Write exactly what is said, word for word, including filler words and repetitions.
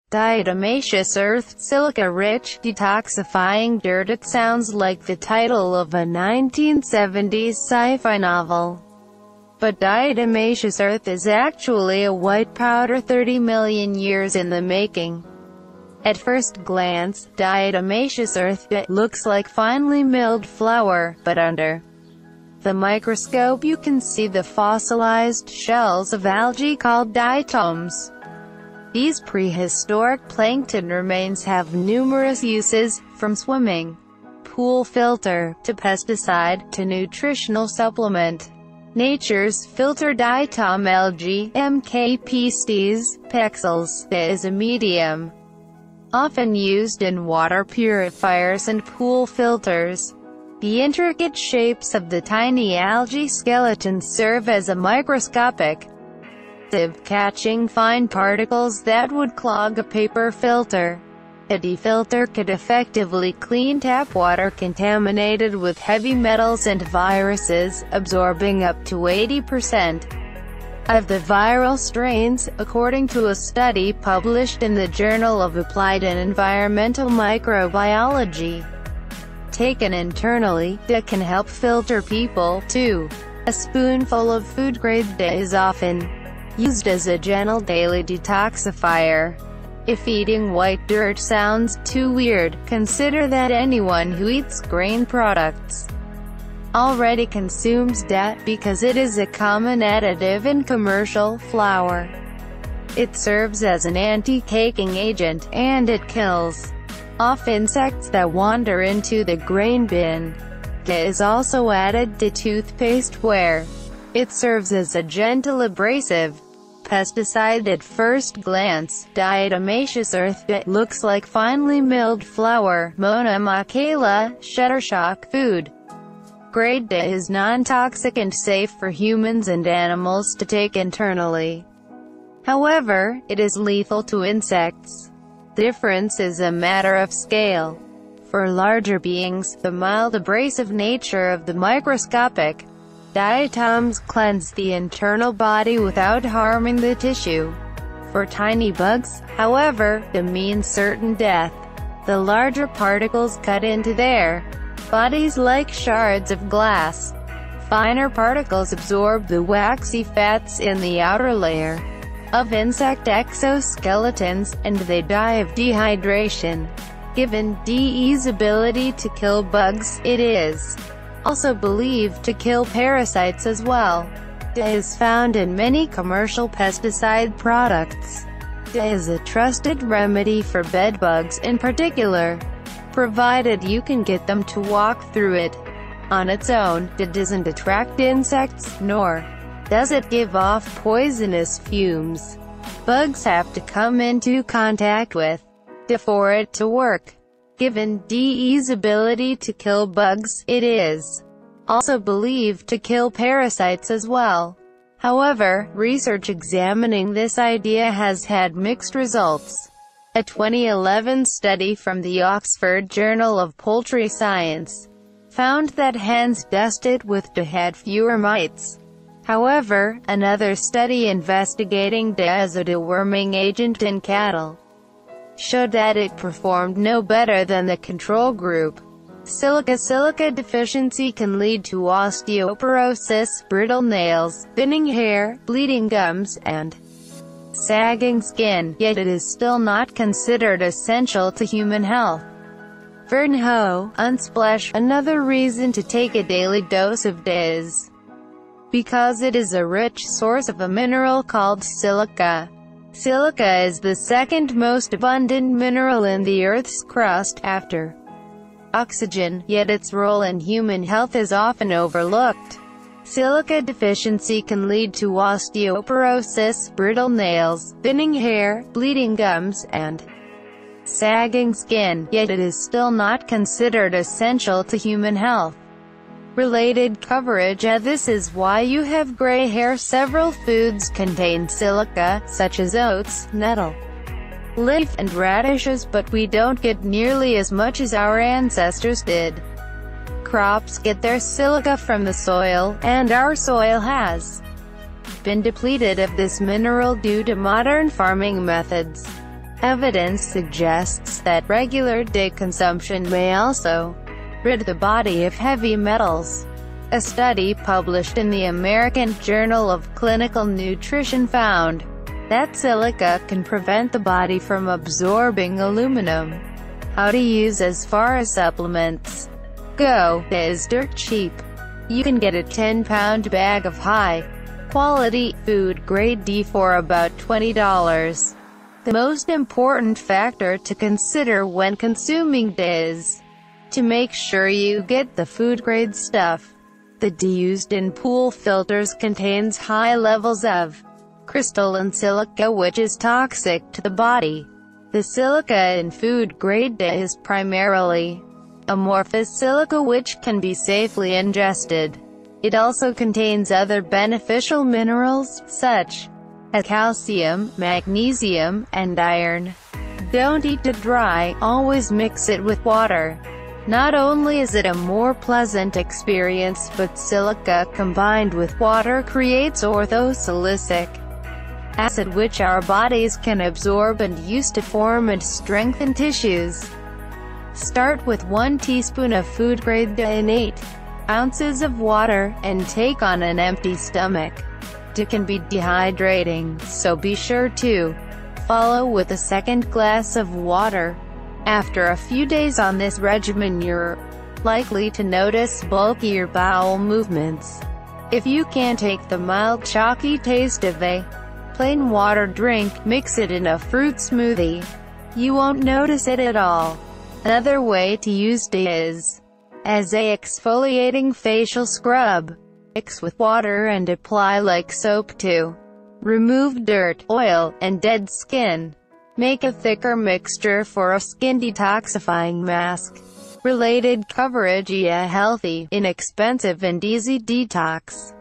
Diatomaceous earth, silica-rich, detoxifying dirt. It sounds like the title of a nineteen seventies sci-fi novel. But diatomaceous earth is actually a white powder thirty million years in the making. At first glance, diatomaceous earth looks like finely milled flour, but under the microscope you can see the fossilized shells of algae called diatoms. These prehistoric plankton remains have numerous uses, from swimming pool filter, to pesticide, to nutritional supplement. Nature's filter diatom algae, M K Pisces, pexels, is a medium often used in water purifiers and pool filters. The intricate shapes of the tiny algae skeletons serve as a microscopic sieve, catching fine particles that would clog a paper filter. A defilter could effectively clean tap water contaminated with heavy metals and viruses, absorbing up to eighty percent of the viral strains, according to a study published in the Journal of Applied and Environmental Microbiology. Taken internally, D A can help filter people, too. A spoonful of food-grade D A is often used as a gentle daily detoxifier. If eating white dirt sounds too weird, consider that anyone who eats grain products already consumes D A, because it is a common additive in commercial flour. It serves as an anti-caking agent, and it kills off insects that wander into the grain bin. D A is also added to toothpaste where it serves as a gentle abrasive pesticide. At first glance, diatomaceous earth D A looks like finely milled flour. Mona Makela, Shuttershock Food. Grade D A is non-toxic and safe for humans and animals to take internally. However, it is lethal to insects. The difference is a matter of scale. For larger beings, the mild abrasive nature of the microscopic diatoms cleanse the internal body without harming the tissue. For tiny bugs, however, they mean certain death. The larger particles cut into their bodies like shards of glass. Finer particles absorb the waxy fats in the outer layer of insect exoskeletons, and they die of dehydration. Given D E's ability to kill bugs, it is also believed to kill parasites as well. D A is found in many commercial pesticide products. D A is a trusted remedy for bedbugs in particular, provided you can get them to walk through it. On its own, it doesn't attract insects, nor does it give off poisonous fumes. Bugs have to come into contact with D A for it to work. Given D E's ability to kill bugs, it is also believed to kill parasites as well. However, research examining this idea has had mixed results. A twenty eleven study from the Oxford Journal of Poultry Science found that hens dusted with D A had fewer mites. However, another study investigating D A as a deworming agent in cattle showed that it performed no better than the control group. Silica Silica deficiency can lead to osteoporosis, brittle nails, thinning hair, bleeding gums, and sagging skin, yet it is still not considered essential to human health. Vern Ho, Unsplash. Another reason to take a daily dose of D A is because it is a rich source of a mineral called silica. Silica is the second most abundant mineral in the Earth's crust, after oxygen, yet its role in human health is often overlooked. Silica deficiency can lead to osteoporosis, brittle nails, thinning hair, bleeding gums, and sagging skin, yet it is still not considered essential to human health. Related coverage. uh, This is why you have gray hair. Several foods contain silica, such as oats, nettle, leaf, and radishes, but we don't get nearly as much as our ancestors did. Crops get their silica from the soil, and our soil has been depleted of this mineral due to modern farming methods. Evidence suggests that regular day consumption may also rid the body of heavy metals. A study published in the American Journal of Clinical Nutrition found that silica can prevent the body from absorbing aluminum. How to use as far as supplements. Go. It is dirt cheap. You can get a ten pound bag of high-quality, food-grade D for about twenty dollars. The most important factor to consider when consuming D is to make sure you get the food-grade stuff. The D used in pool filters contains high levels of crystalline silica, which is toxic to the body. The silica in food-grade D is primarily amorphous silica, which can be safely ingested. It also contains other beneficial minerals, such as calcium, magnesium, and iron. Don't eat it dry, always mix it with water. Not only is it a more pleasant experience, but silica combined with water creates orthosilicic acid, which our bodies can absorb and use to form and strengthen tissues. Start with one teaspoon of food-grade D in eight ounces of water, and take on an empty stomach. D can be dehydrating, so be sure to follow with a second glass of water. After a few days on this regimen, you're likely to notice bulkier bowel movements. If you can't take the mild chalky taste of a plain water drink, mix it in a fruit smoothie. You won't notice it at all. Another way to use D is as a exfoliating facial scrub. Mix with water and apply like soap to remove dirt, oil, and dead skin. Make a thicker mixture for a skin detoxifying mask. Related coverage: a healthy, inexpensive and easy detox.